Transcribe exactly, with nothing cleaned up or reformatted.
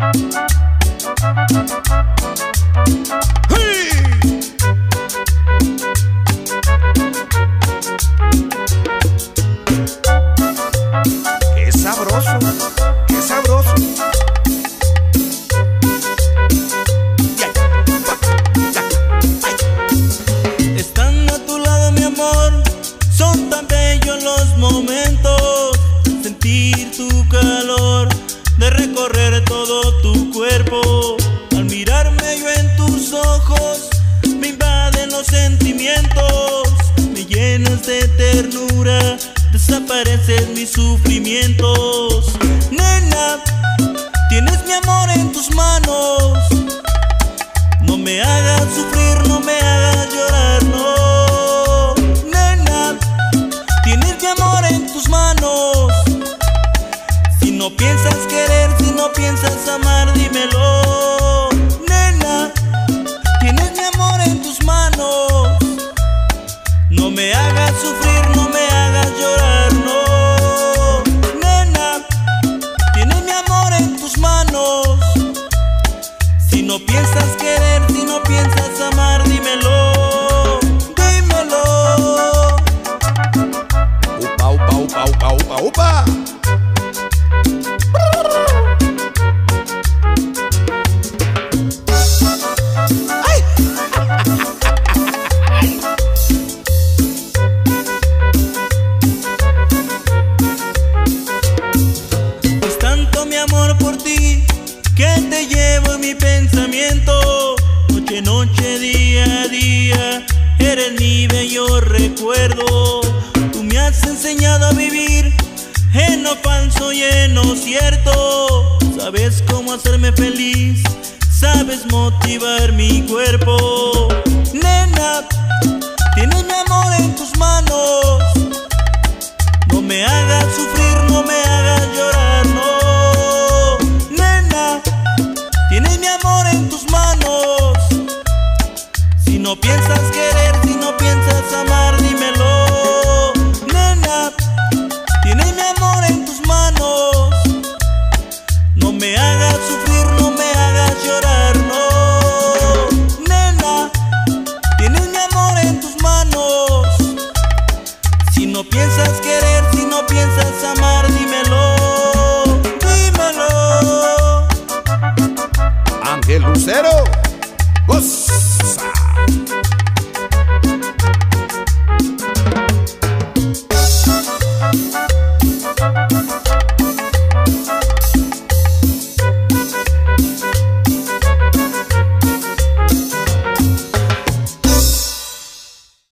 Qué sabroso, qué sabroso. Estando a tu lado, mi amor, son tan bellos los momentos. Sentir tu calor, de recorrer todo tu cuerpo. Al mirarme yo en tus ojos, me invaden los sentimientos. Me llenas de ternura, desaparecen mis sufrimientos. Nena, tienes mi amor en tus manos. No me hagas sufrir, no me hagas llorar, no. Nena, tienes mi amor en tus manos. Si no piensas querer, si no piensas amar, dímelo. Nena, tienes mi amor en tus manos. No me hagas sufrir, no me hagas llorar, no. Nena, tienes mi amor en tus manos. Si no piensas querer, si no piensas amar, dímelo, dímelo. Upa, upa, upa, upa, upa, upa. Es tanto mi amor por ti que te llevo en mi pensamiento. Noche, noche, día a día, eres mi bello recuerdo. Tú me has enseñado a vivir en lo falso y en lo cierto. Sabes cómo hacerme feliz, sabes motivar mi cuerpo. Nena, tienes mi amor en tus manos. No me hagas sufrir, no me hagas llorar.